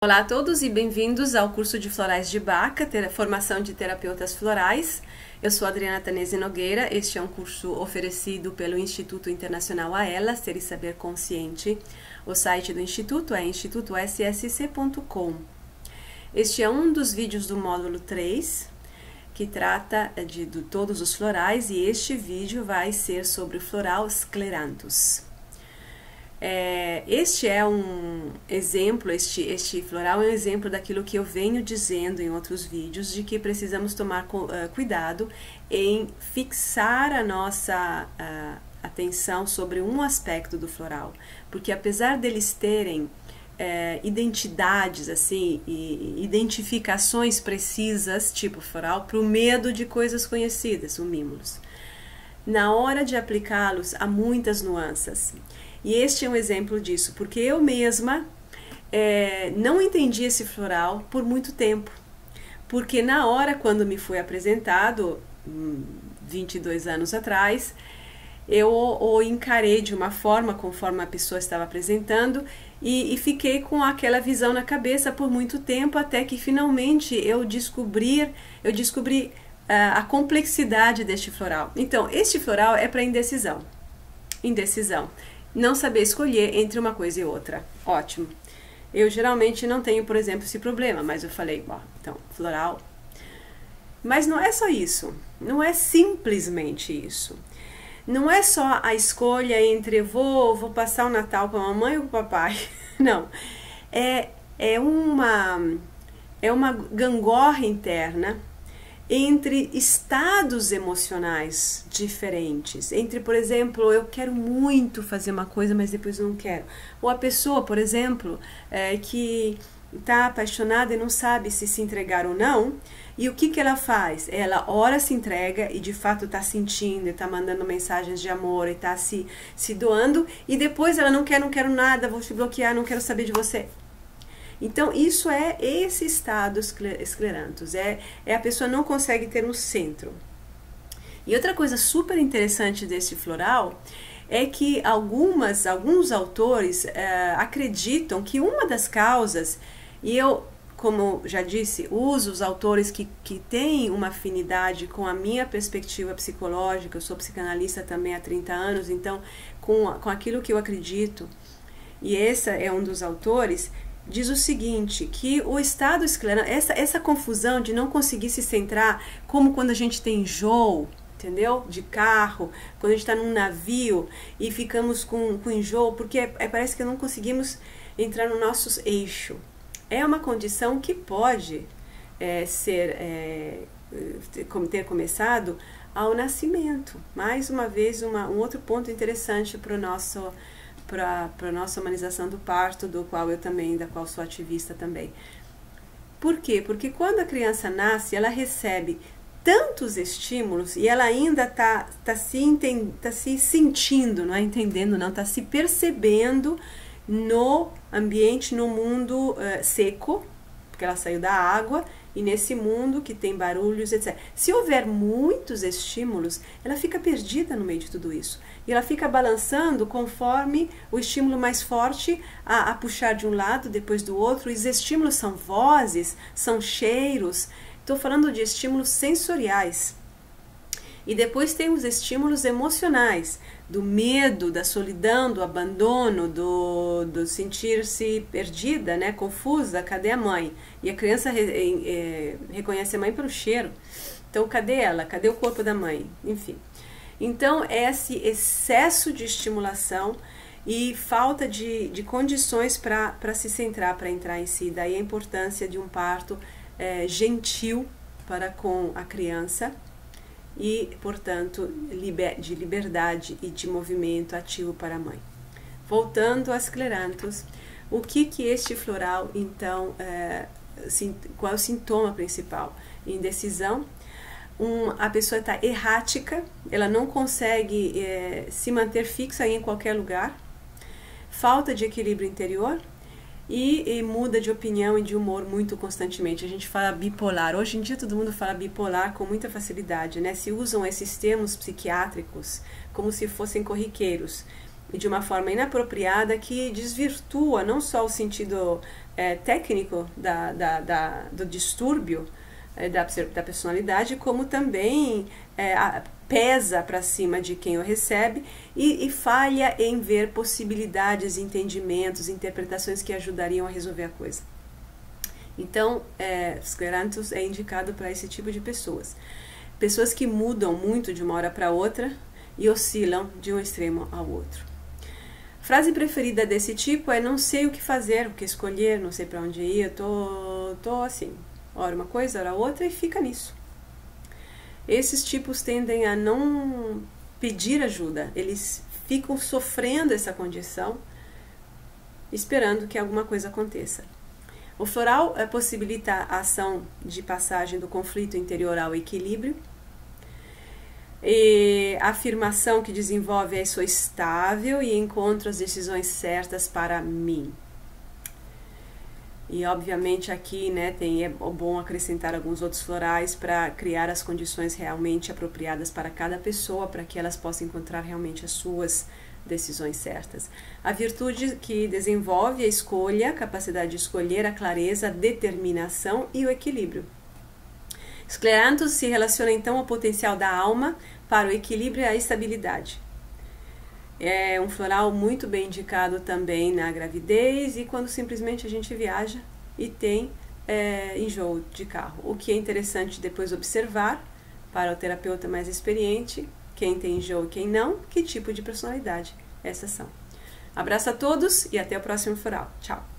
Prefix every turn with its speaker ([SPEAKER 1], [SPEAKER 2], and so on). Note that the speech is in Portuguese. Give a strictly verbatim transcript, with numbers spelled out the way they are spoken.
[SPEAKER 1] Olá a todos e bem-vindos ao curso de Florais de Bach, formação de terapeutas florais. Eu sou Adriana Tanese Nogueira. Este é um curso oferecido pelo Instituto Internacional AELA, Ser e Saber Consciente. O site do Instituto é instituto s s c ponto com. Este é um dos vídeos do módulo três, que trata de, de todos os florais, e este vídeo vai ser sobre o floral Scleranthus. É, este é um exemplo, este, este floral é um exemplo daquilo que eu venho dizendo em outros vídeos, de que precisamos tomar uh, cuidado em fixar a nossa uh, atenção sobre um aspecto do floral, porque apesar deles terem É, identidades, assim, e identificações precisas, tipo floral, para o medo de coisas conhecidas, o mimulus. Na hora de aplicá-los, há muitas nuances. E este é um exemplo disso, porque eu mesma é, não entendi esse floral por muito tempo. Porque na hora, quando me foi apresentado, vinte e dois anos atrás, eu o encarei de uma forma, conforme a pessoa estava apresentando, e, e fiquei com aquela visão na cabeça por muito tempo, até que finalmente eu descobri, eu descobri uh, a complexidade deste floral. Então, este floral é para indecisão. Indecisão. Não saber escolher entre uma coisa e outra. Ótimo. Eu geralmente não tenho, por exemplo, esse problema, mas eu falei, bom, então, floral. Mas não é só isso. Não é simplesmente isso. Não é só a escolha entre vou, vou passar o Natal com a mamãe ou com o papai. Não. É, é, uma, é uma gangorra interna entre estados emocionais diferentes. Entre, por exemplo, eu quero muito fazer uma coisa, mas depois eu não quero. Ou a pessoa, por exemplo, é, que está apaixonada e não sabe se se entregar ou não. E o que que ela faz? Ela ora se entrega e de fato está sentindo, está mandando mensagens de amor, está se, se doando, e depois ela não quer, não quero nada, vou te bloquear, não quero saber de você. Então isso é esse estado Scleranthus, é, é a pessoa não consegue ter um centro. E outra coisa super interessante desse floral é que algumas, alguns autores uh, acreditam que uma das causas, e eu, como já disse, uso os autores que, que têm uma afinidade com a minha perspectiva psicológica. Eu sou psicanalista também há trinta anos, então com, com aquilo que eu acredito, e esse é um dos autores, diz o seguinte, que o estado Scleranthus, essa, essa confusão de não conseguir se centrar, como quando a gente tem enjoo, entendeu? De carro, quando a gente está num navio e ficamos com, com enjoo, porque é, é, parece que não conseguimos entrar no nosso eixo. É uma condição que pode é, ser, é, ter começado ao nascimento. Mais uma vez, uma, um outro ponto interessante para nosso, para a nossa humanização do parto, do qual eu também, da qual sou ativista também. Por quê? Porque quando a criança nasce, ela recebe tantos estímulos e ela ainda está tá se, tá se sentindo, não é entendendo, não, está se percebendo no ambiente, no mundo uh, seco, porque ela saiu da água, e nesse mundo que tem barulhos, etcétera. Se houver muitos estímulos, ela fica perdida no meio de tudo isso. E ela fica balançando conforme o estímulo mais forte a, a puxar de um lado, depois do outro. E os estímulos são vozes, são cheiros. Estou falando de estímulos sensoriais. E depois tem os estímulos emocionais, do medo, da solidão, do abandono, do, do sentir-se perdida, né, confusa, cadê a mãe? E a criança re, é, reconhece a mãe pelo cheiro. Então, cadê ela? Cadê o corpo da mãe? Enfim. Então, esse excesso de estimulação e falta de, de condições para se centrar, para entrar em si. Daí a importância de um parto é, gentil para com a criança, e, portanto, liber, de liberdade e de movimento ativo para a mãe. Voltando a Scleranthus, o que que este floral, então, é, sim, qual é o sintoma principal? Indecisão, um, a pessoa está errática, ela não consegue é, se manter fixa em qualquer lugar, falta de equilíbrio interior, E, e muda de opinião e de humor muito constantemente. A gente fala bipolar. Hoje em dia todo mundo fala bipolar com muita facilidade, né? Se usam esses termos psiquiátricos como se fossem corriqueiros. e de uma forma inapropriada que desvirtua não só o sentido é, técnico da, da, da, do distúrbio é, da, da personalidade, como também é, a, pesa para cima de quem o recebe e, e falha em ver possibilidades, entendimentos, interpretações que ajudariam a resolver a coisa. Então, é, Scleranthus é indicado para esse tipo de pessoas. Pessoas que mudam muito de uma hora para outra e oscilam de um extremo ao outro. Frase preferida desse tipo é: não sei o que fazer, o que escolher, não sei para onde ir, eu tô, tô assim, ora uma coisa, ora outra, e fica nisso. Esses tipos tendem a não pedir ajuda, eles ficam sofrendo essa condição, esperando que alguma coisa aconteça. O floral é, possibilita a ação de passagem do conflito interior ao equilíbrio. E a afirmação que desenvolve é: sou estável e encontro as decisões certas para mim. E obviamente aqui, né, tem, é bom acrescentar alguns outros florais para criar as condições realmente apropriadas para cada pessoa, para que elas possam encontrar realmente as suas decisões certas. A virtude que desenvolve a escolha, a capacidade de escolher, a clareza, a determinação e o equilíbrio. Scleranthus se relaciona então ao potencial da alma para o equilíbrio e a estabilidade. É um floral muito bem indicado também na gravidez e quando simplesmente a gente viaja e tem é, enjoo de carro. O que é interessante depois observar para o terapeuta mais experiente, quem tem enjoo e quem não, que tipo de personalidade essas são. Abraço a todos e até o próximo floral. Tchau!